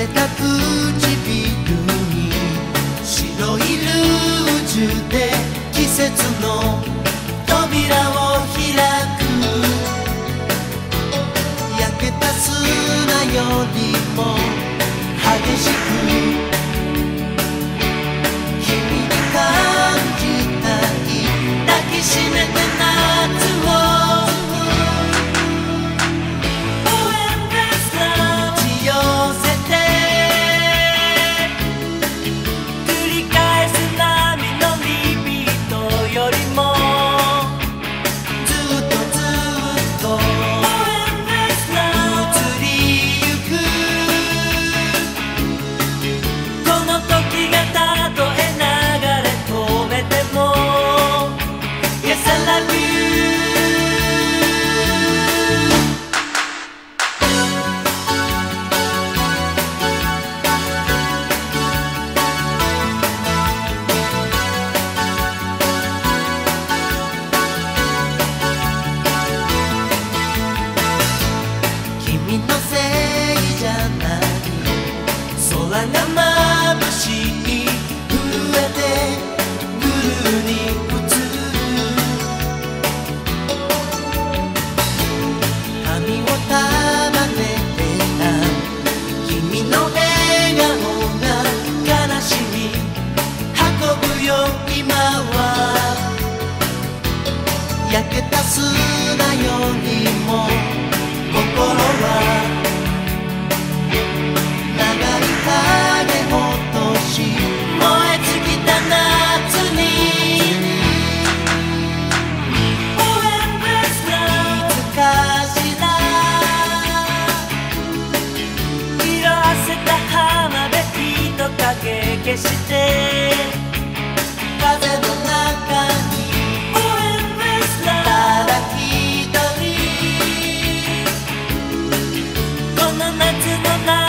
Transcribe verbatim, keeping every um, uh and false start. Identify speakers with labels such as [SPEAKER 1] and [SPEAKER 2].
[SPEAKER 1] れた唇に白いルージュで季節の扉を開く。焼けた砂よりも激しく君に感じたい。抱きしめて夏を君のせいじゃない。空が眩しい。震えてブルーに映る。髪を束ねてた君の笑顔が悲しみ運ぶよ今は。焼けた砂よりも心は長い影落とし燃え尽きた夏にいつかしら色あせた浜辺人影消して風の中にただ一人この夏の中